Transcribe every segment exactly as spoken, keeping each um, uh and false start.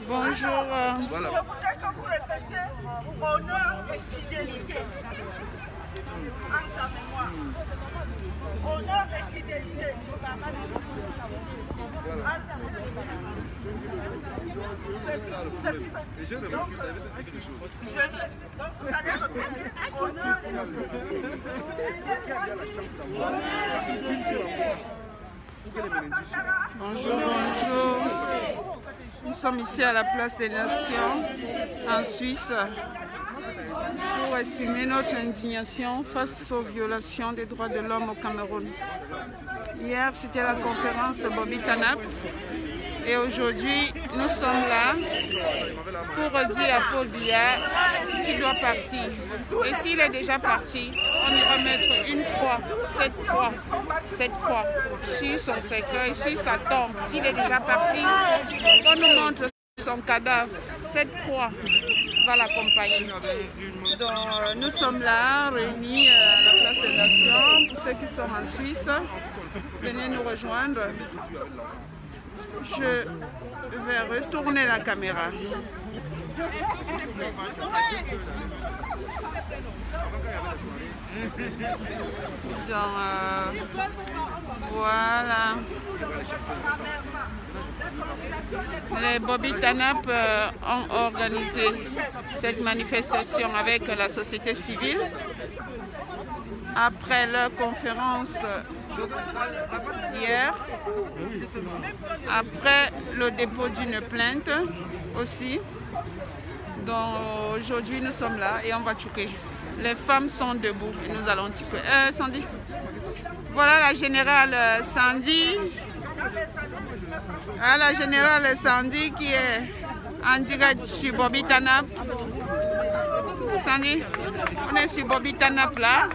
Bonjour. Voilà. Je voudrais que vous répétiez honneur et fidélité. En ta mémoire. Honneur et fidélité. Voilà. Et j'ai remarqué que ça avait dit quelque chose. Donc vous allez répéter honneur et fidélité. Bonjour, bonjour. Nous sommes ici à la place des Nations, en Suisse, pour exprimer notre indignation face aux violations des droits de l'homme au Cameroun. Hier, c'était la conférence Bobby Tanap. Et aujourd'hui, nous sommes là pour dire à Paul Biya qu'il doit partir. Et s'il est déjà parti, on ira mettre une croix, cette croix, cette croix sur son cercueil, sur sa tombe. S'il est déjà parti, on nous montre son cadavre. Cette croix va l'accompagner. Donc, nous sommes là, réunis à la place des Nations. Pour ceux qui sont en Suisse, venez nous rejoindre. Je vais retourner la caméra. Donc, euh, voilà. Les Bobby Tanap euh, ont organisé cette manifestation avec la société civile. Après leur conférence d'hier, après le dépôt d'une plainte aussi. Donc aujourd'hui nous sommes là et on va tchouker. Les femmes sont debout et nous allons tchouker. Euh, Sandy. Voilà la générale Sandy. Ah, la générale Sandy qui est en direct sur Bobby Tanap. Sandy, on est sur Bobby Tanap là.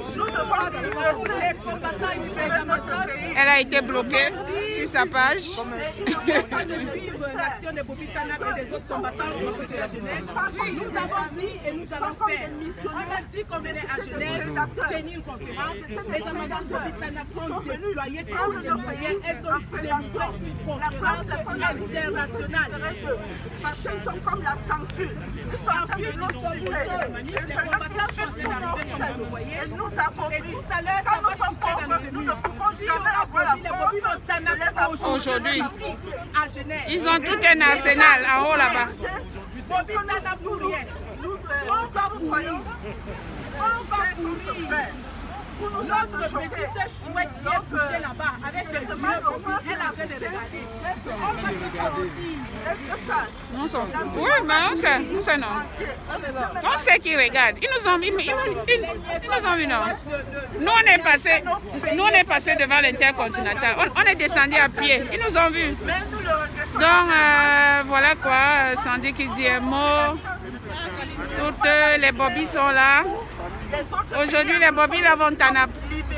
Elle a été bloquée sur sa page. L'action de Bobby Tanap et des autres combattants de la Genève. Nous avons dit et nous allons faire. On a dit qu'on venait à Genève tenir une conférence. Les Amazones de Bobby Tanap ont déployé tous les moyens. Elles ont délivré une conférence internationale. Parce qu'ils sont comme la censure. Ils sont en train de nous censurer. Les combattants sont en train d'arriver comme vous le voyez. Et nous avons Et tout à l'heure, ça va se faire dans le nous mur. ne pouvons jamais avoir la Les Bobby Tanap aujourd'hui. À Genève. Ils ont tout un arsenal en haut là-bas. Bobby Tanap pour rien. On va mourir. On va mourir. Notre petite chouette qui est couchée là-bas avec ses vieux Bobby, elle est en train de regarder. On va tout sortir. On s'en fout. Oui, mais on sait, on sait non. On sait qu'ils regardent. Ils nous ont mis, ils, ils, ils nous ont mis non. Nous on est passé, nous on est passé devant l'intercontinental. On, on est descendu à pied. Ils nous ont vus. Donc euh, voilà quoi. Sandy qui dit un mot. Toutes les Bobby sont là. Aujourd'hui les Bobby là vont Tanap.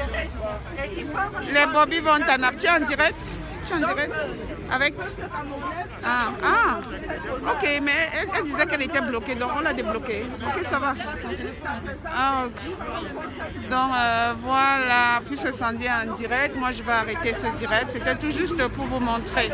Les Bobby vont Tanap. Tu es en direct? Tu es en direct? Avec? Ah, ah, ok, mais elle, elle disait qu'elle était bloquée, donc on l'a débloquée. Ok, ça va. Ah, ok. Donc euh, voilà, puisque Sandy est en direct, moi je vais arrêter ce direct. C'était tout juste pour vous montrer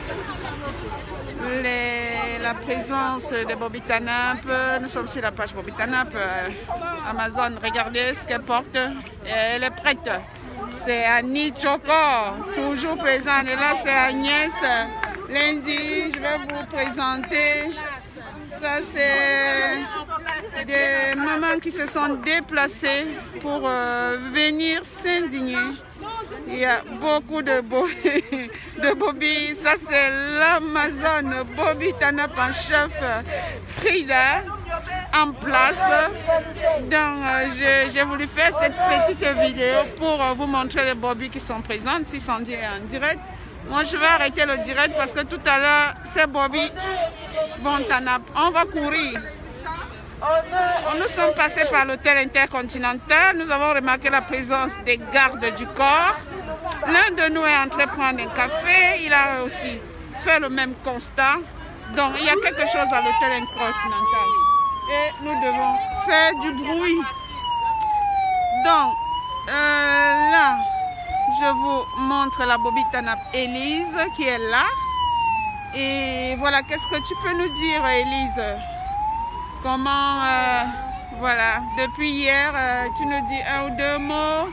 les, la présence de Bobby Tanap. Nous sommes sur la page Bobby Tanap, euh, Amazon. Regardez ce qu'elle porte. Elle est prête. C'est Annie Choko, toujours présente. Et là, c'est Agnès. Lundi, je vais vous présenter. Ça, c'est des mamans qui se sont déplacées pour euh, venir s'indigner. Il y a beaucoup de, bo de Bobby. Ça, c'est l'Amazon Bobby Tanap en chef Frida en place. Donc, euh, j'ai voulu faire cette petite vidéo pour euh, vous montrer les Bobby qui sont présentes. Si Sandy est en direct, moi je vais arrêter le direct parce que tout à l'heure, ces Bobby vont Tanap. On va courir. Nous sommes passés par l'hôtel intercontinental. Nous avons remarqué la présence des gardes du corps. L'un de nous est entré prendre un café. Il a aussi fait le même constat. Donc, il y a quelque chose à l'hôtel intercontinental. Et nous devons faire du bruit. Donc, euh, là, je vous montre la Bobby Tanap Élise qui est là. Et voilà, qu'est-ce que tu peux nous dire, Élise? Comment, euh, voilà, depuis hier, euh, tu nous dis un ou deux mots?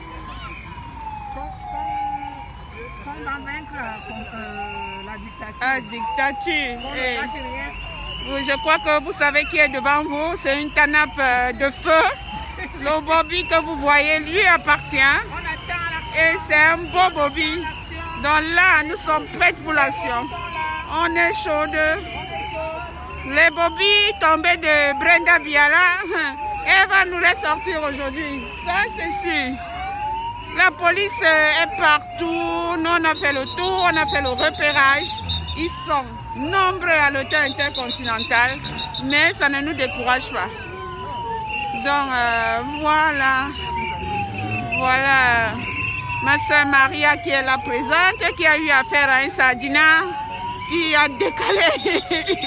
Comment vaincre contre la dictature? La dictature. Et, oui, je crois que vous savez qui est devant vous, c'est une canapé euh, de feu. Le Bobby que vous voyez lui appartient. Et c'est un beau Bobby. Donc là, nous sommes prêts pour l'action. On est chaude. Les Bobby tombés de Brenda Biala, elle va nous les sortir aujourd'hui. Ça, c'est sûr. La police est partout. Nous, on a fait le tour, on a fait le repérage. Ils sont nombreux à l'hôtel intercontinental, mais ça ne nous décourage pas. Donc, euh, voilà. Voilà. Ma soeur Maria qui est là présente, qui a eu affaire à un sardinat, qui a décalé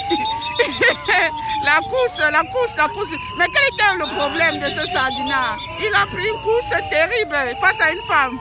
la course, la course, la course. Mais quel était le problème de ce sardinat? Il a pris une course terrible face à une femme.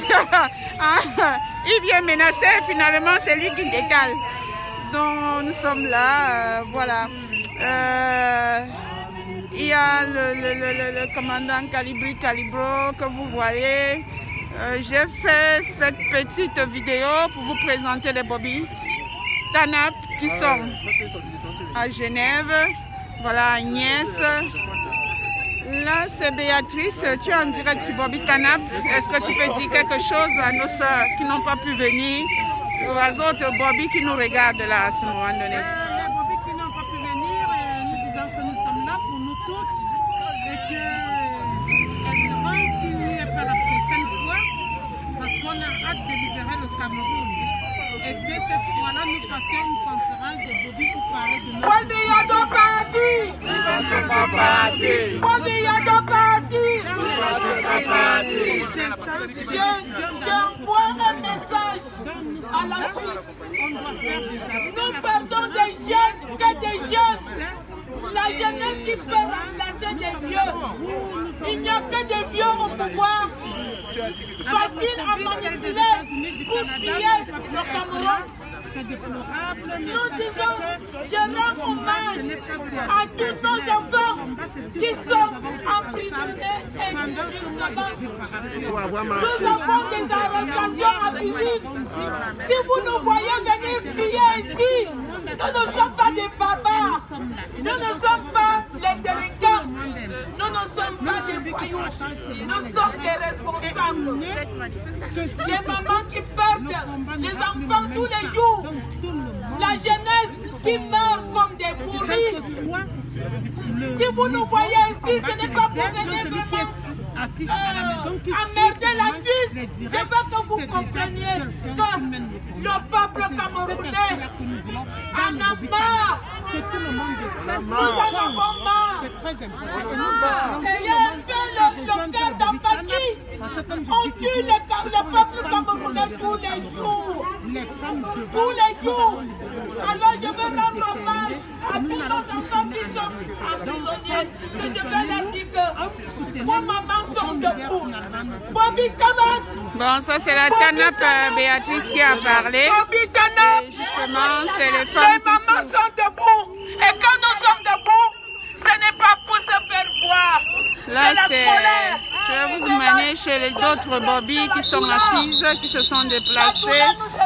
Il vient menacer, finalement c'est lui qui décale. Donc nous sommes là, euh, voilà. Euh, il y a le, le, le, le, le commandant Calibri Calibro que vous voyez. Euh, J'ai fait cette petite vidéo pour vous présenter les Bobby Tanap qui sont à Genève. Voilà Agnès. Là c'est Béatrice. Tu es en direct sur Bobby Tanap. Est-ce que tu peux dire quelque chose à nos soeurs qui n'ont pas pu venir, aux autres Bobby qui nous regardent là à ce moment donné? Les Bobby qui n'ont pas pu venir, nous disons que nous sommes là pour nous tous et qu'elles seront punis pour la prochaine fois parce qu'on a hâte de libérer le Cameroun. Et que cette fois-là, nous fassions une conférence de Bobby pour parler de notre... Bobby Yado parti! Il va se faire partir. Bobby Yado parti! Il va se faire partir. J'envoie un message à la Suisse. Nous perdons des jeunes, que des jeunes. La jeunesse qui peut remplacer des vieux. Il n'y a que des vieux au pouvoir. Facile à manipuler pour piller le Cameroun. C'est déplorable. Nous disons, je rends hommage à tous nos enfants qui sont emprisonnés et justement, nous avons des arrestations abusives. Si vous nous voyez venir prier ici, nous ne sommes pas des barbares, nous ne sommes pas les délinquants, nous ne sommes pas des voyous, nous sommes des responsables. Des mamans qui perdent les enfants tous les jours. La jeunesse qui meurt comme des fourmis. Si vous nous voyez ici, ce n'est pas pour venir vraiment euh, emmerder la Suisse. Je veux que vous compreniez que le peuple camerounais en a marre. Nous en avons marre. Et il y a un peu le cœur d'empathie. On tue le, le peuple camerounais tous les jours. Tous les jours. Alors je veux rendre hommage à tous nos enfants qui sont emprisonnés. Et je veux leur dire que vos mamans sont debout. Bobby Tanap. Bon, ça c'est la Tanap euh, Béatrice qui a parlé. Bobby Tanap. Et justement, c'est les femmes Les qui mamans sont... sont debout. Et quand nous sommes debout, ce n'est pas pour se faire voir. Là, la c'est... colère. Je vais vous emmener chez les autres Bobby qui sont assises, qui se sont déplacées.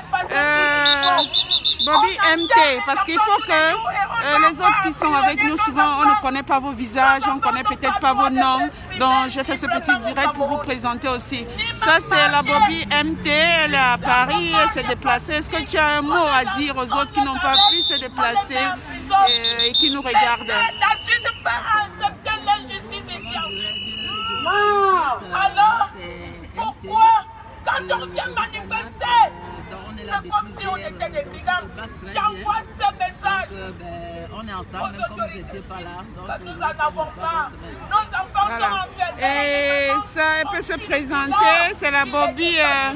Euh, Bobby M T, parce qu'il faut que euh, les autres qui sont avec nous, souvent on ne connaît pas vos visages, on ne connaît peut-être pas vos noms. Donc j'ai fait ce petit direct pour vous présenter aussi. Ça c'est la Bobby M T, elle est à Paris, elle s'est déplacée. Est-ce que tu as un mot à dire aux autres qui n'ont pas pu se déplacer et, et qui nous regardent? La Suisse peut accepter l'injustice ici en Suisse. Alors, pourquoi quand on vient manifester, c'est comme si on était des brigands? J'envoie ce message on est ensemble, même comme vous n'étiez pas là. Donc, nous en avons pas. Nos enfants Voilà. sont enfermés. Et ça, elle peut se présenter, c'est la Bobby... Euh,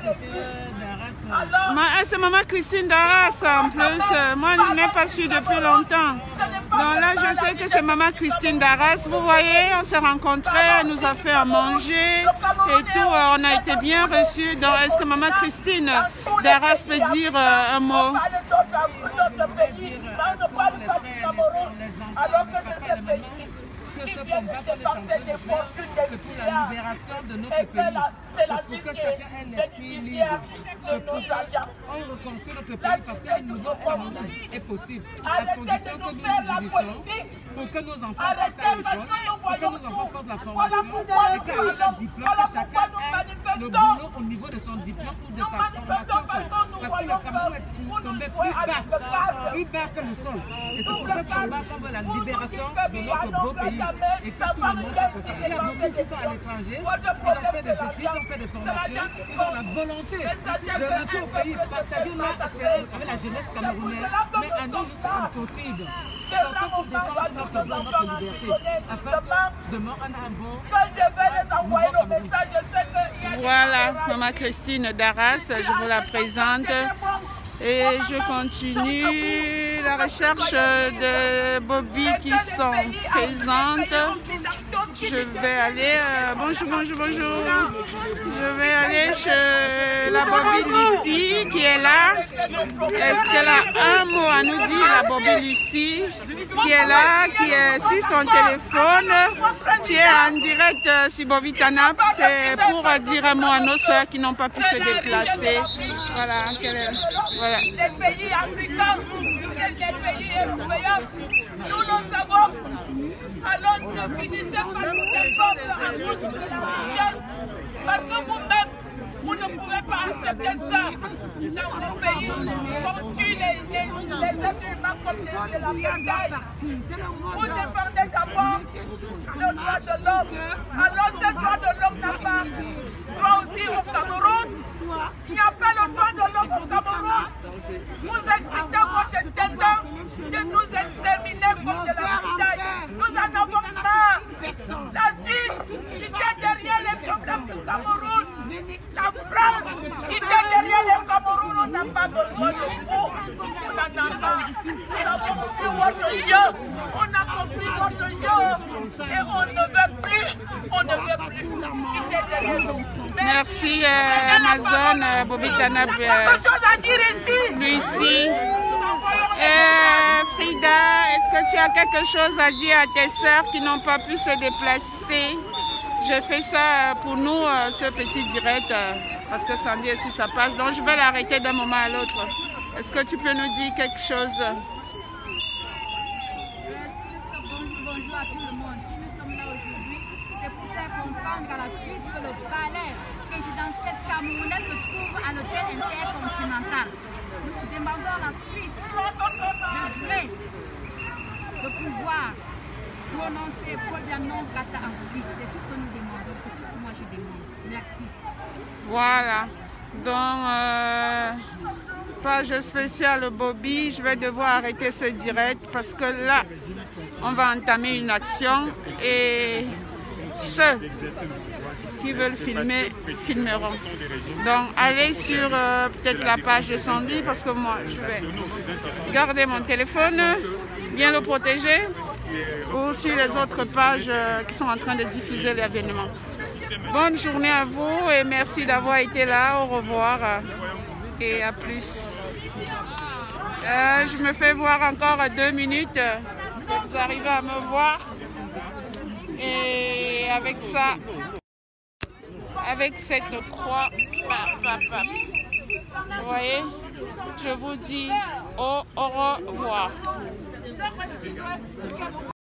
c'est maman Christine Darras en plus. Moi, je n'ai pas su depuis longtemps. Donc là, je sais que c'est maman Christine Darras. Vous voyez, on s'est rencontrés, elle nous a fait à manger et tout. On a été bien reçus. Donc, est-ce que maman Christine Darras peut dire euh, un mot? Cameroun, alors que c'est ce pays qui vient de dépenser des fortunes des milliards et que c'est la justice bénéficiaire de nos agents. On reconstruit notre pays La parce justice que nous offrons est possible. Arrêtez de nous faire la politique. Pour que nos enfants Arrêtez partent à parce que nous l'école, pour que voyons nos enfants tout. fassent la Voilà formation, pourquoi et nous qu'avec le parlons. diplôme, Voilà que pourquoi chacun nous ait le manifestons. boulot au niveau de son diplôme ou de Nous sa manifestons formation. parce que nous Parce que le voyons Cameroun est que vous nous tombé jouez plus bas, avec le calme. plus bas que le sol. Et c'est pour ça qu'on bat comme la Vous nous libération dites que de Biya notre beau n'ont pays. jamais Et que sa tout le femme monde vient peut ici Il y a dépenser beaucoup qui des sont à gens. l'étranger, Votre ils ont problème, fait c'est des l'argent. études, ils ont fait des C'est formations, l'argent qui ils ont la compte. volonté Mais ça vient de que rentrer au un pays, peuple partager se leur fait espérance passer. avec la jeunesse C'est pour camerounaise. cela que Mais nous à nous, sommes juste là. impossible. C'est là Sortons où pour on défendre va notre nous droit, sommes notre liberté, emprisonnés. afin que demain on a un bon... Que je vais les envoyer le message, je sais qu'il y a des Voilà, camarades. Maman Christine d'Arras, je vous la présente. Et je continue la recherche de Bobby qui sont présentes. Je vais aller, euh, bonjour, bonjour, bonjour. Je vais aller chez la Bobby Lucie qui est là. Est-ce qu'elle a un mot à nous dire, la Bobby Lucie, qui est là, qui est sur son téléphone. Tu es en direct euh, sur Bobby Tanap. C'est pour euh, dire un mot à nos soeurs qui n'ont pas pu se déplacer. Voilà, quelle est, voilà. Les pays africains, les pays européens, nous le savons. Alors ne finissez pas nous défendre à cause de la richesse, parce que vous-même, vous ne pouvez pas accepter ça dans vos pays. On tue les, les, les êtres humains comme les, de la bataille. Vous défendez d'abord le droit de l'homme. Alors ce droit de l'homme n'a pas droit aussi au Cameroun. Il n'y a pas le droit de l'homme au Cameroun. Vous excitez votre destin de nous exterminer comme de la bataille. Nous en avons marre. La Suisse qui vient derrière les problèmes du Cameroun. La France qui vient derrière les Cameroun. On n'a pas besoin de vous. On en a marre. Nous avons compris votre jeu. On a compris votre jeu. Et on ne veut plus. On ne veut plus. Quittez derrière nous. Merci euh, Amazon, euh, Bobby Tanap, euh, Lucie. Euh, Frida, est-ce que tu as quelque chose à dire à tes sœurs qui n'ont pas pu se déplacer? J'ai fait ça pour nous, euh, ce petit direct, euh, parce que Sandy est sur sa page, donc je vais l'arrêter d'un moment à l'autre. Est-ce que tu peux nous dire quelque chose? Bonjour à tout le monde. Si nous sommes là aujourd'hui, c'est pour faire comprendre à la Suisse que le palais présidentiel camerounais se trouve à l'hôtel intercontinental. Nous demandons à la Suisse le gré de pouvoir prononcer Podia non grata en Suisse. C'est tout ce que nous demandons, c'est tout ce que moi je demande. Merci. Voilà. Donc, euh, page spéciale Bobby, je vais devoir arrêter ce direct parce que là, on va entamer une action et ceux qui veulent filmer, filmeront. Donc, allez sur euh, peut-être la page de Sandy parce que moi, je vais garder mon téléphone, bien le protéger, ou sur les autres pages euh, qui sont en train de diffuser l'événement. Bonne journée à vous et merci d'avoir été là. Au revoir et à plus. Euh, je me fais voir encore deux minutes. Vous arrivez à me voir. Et avec ça, avec cette croix, vous voyez, je vous dis au, au revoir.